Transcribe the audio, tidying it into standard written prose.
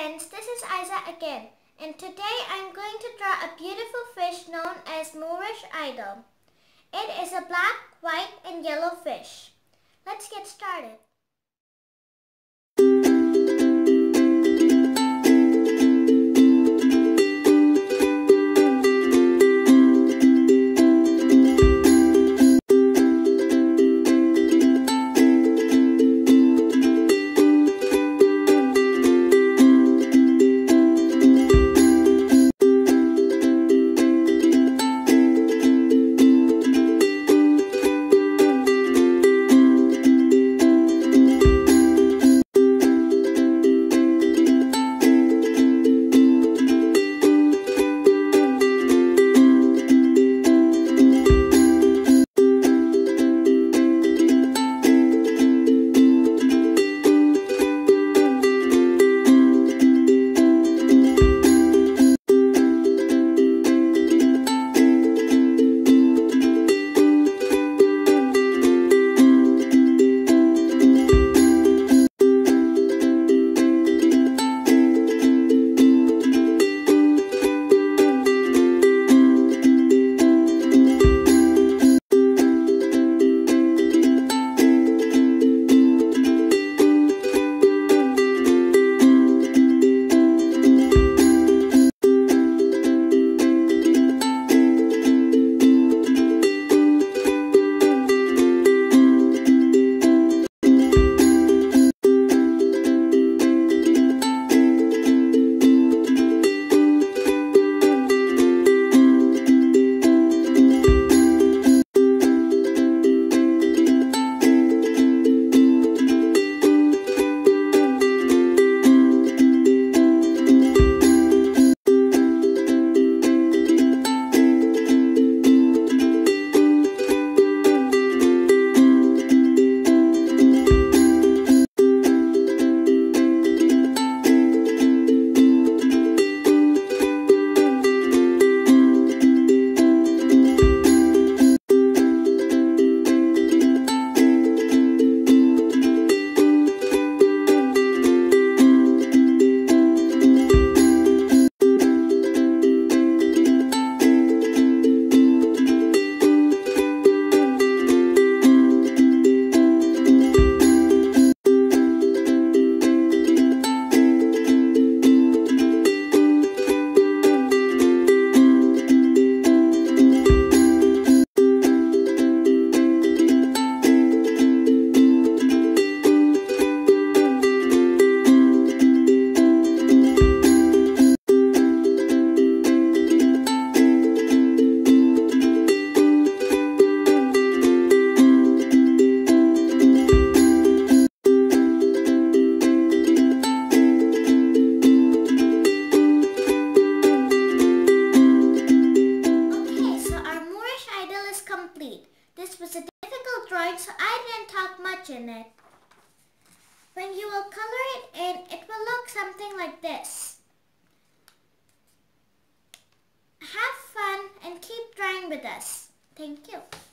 friends, this is Isa again, and today I'm going to draw a beautiful fish known as Moorish Idol. It is a black, white, and yellow fish. Let's get started. This was a difficult drawing, so I didn't talk much in it. When you will color it in, it will look something like this. Have fun and keep drawing with us. Thank you.